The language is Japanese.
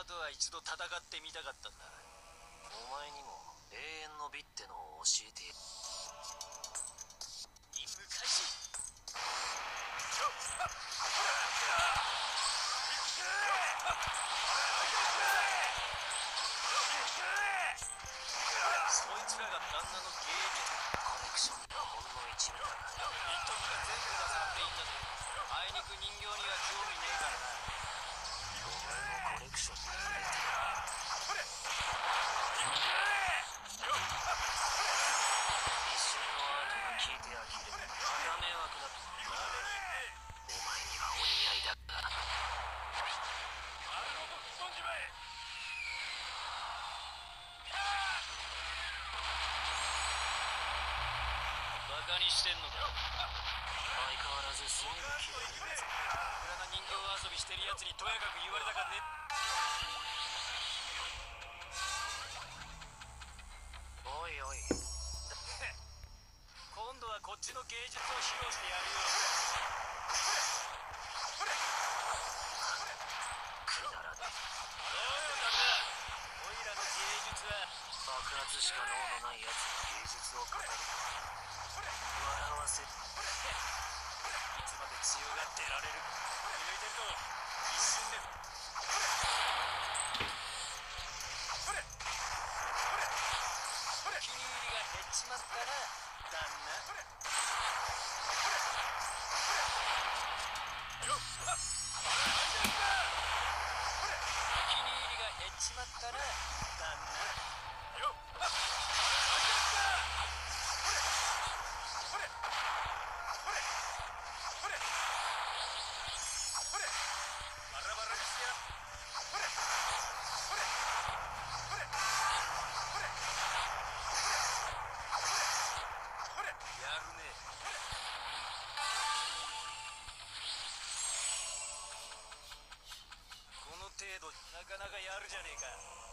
ーとは一度戦ってみたかったんだ。 お前にも永遠の美ってのを教えてやる。 任務開始。そいつらが旦那のゲームコレクションのほんの一部だが、 一時は全部出さなくていいんだぜ。あいにく人形には興味ねえからな。 お前もコレクションに触れてやる。一瞬のアートが聞いて呆れる。また迷惑だ。お前にはお似合いだが。 バカにしてんのか。 相変わらずすぐに切れるんだぞ。 僕らが人形遊びしてるやつにとやかく言われたかね。 おいおい、 今度はこっちの芸術を披露してやるよ。 くだらねえ。 おい旦那、おいらの芸術は爆発しか脳のない奴が芸術を語る。笑わせる。 いつまで強がってられる。抜いてると一瞬でお気に入りが減っちまったな旦那。お気に入りが減っちまったな旦那。バラバラにしてややるね。この程度なかなかやるじゃねえか。